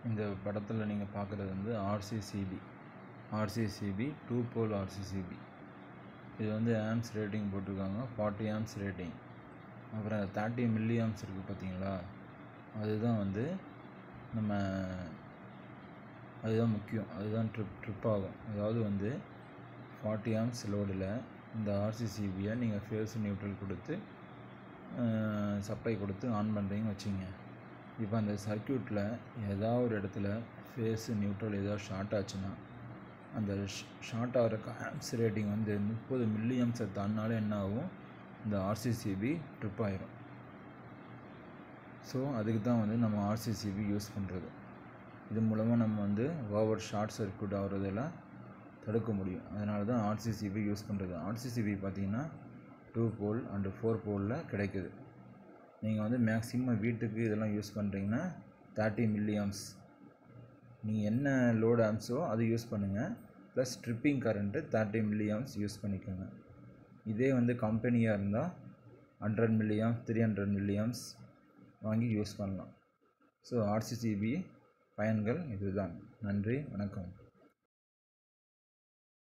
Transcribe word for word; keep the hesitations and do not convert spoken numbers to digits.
இந்த படத்தில் நீங்கள் பார்க்குறது வந்து RCCB RCCB two pole RCCB. இது வந்து ஆம்ஸ் ரேட்டிங் போட்டிருக்காங்க, ஃபார்ட்டி ஆம்ஸ் ரேட்டிங். அப்புறம் தேர்ட்டி மில்லி ஆம்ஸ் இருக்குது பார்த்தீங்களா, அதுதான் வந்து நம்ம அதுதான் முக்கியம், அதுதான் ட்ரிப் ட்ரிப் ஆகும். அதாவது வந்து ஃபார்ட்டி ஆம்ஸ் லோடில் இந்த ஆர்சிசிபியை நீங்கள் ஃபேஸ் நியூட்ரல் கொடுத்து சப்ளை கொடுத்து ஆன் பண்ணுறீங்கன்னு வச்சுங்க. இப்போ அந்த சர்க்யூட்டில் ஏதாவது ஒரு இடத்துல ஃபேஸு நியூட்ரல் ஏதாவது ஷார்ட் ஆச்சுன்னா அந்த ஷார்ட் ஆகிற ஆம்ஸ் ரேட்டிங் வந்து முப்பது மில்லி ஆம்ஸை தாண்டினாலே என்ன ஆகும், இந்த ஆர்சிசிபி ட்ரிப் ஆகிரும். ஸோ அதுக்கு தான் வந்து நம்ம ஆர்சிசிபி யூஸ் பண்ணுறது. இது மூலமாக நம்ம வந்து ஓவர் ஷார்ட் சர்க்யூட் ஆகிறதெல்லாம் தடுக்க முடியும். அதனால தான் ஆர்சிசிபி யூஸ் பண்ணுறது. ஆர்சிசிபி பார்த்திங்கன்னா டூ போல் அண்டு ஃபோர் போலில் கிடைக்குது. நீங்கள் வந்து மேக்ஸிமம் வீட்டுக்கு இதெல்லாம் யூஸ் பண்ணுறீங்கன்னா தேர்ட்டி மில்லி ஆம்ஸ், நீங்கள் என்ன லோடு ஆம்ஸோ அது யூஸ் பண்ணுங்கள், plus tripping current thirty milli amps use பண்ணிக்கோங்க. இதே வந்து கம்பெனியாக இருந்தால் hundred milli amps three hundred milli amps வாங்கி யூஸ் பண்ணலாம். ஸோ ஆர்சிசிபி பயன்கள் இதுதான். நன்றி, வணக்கம்.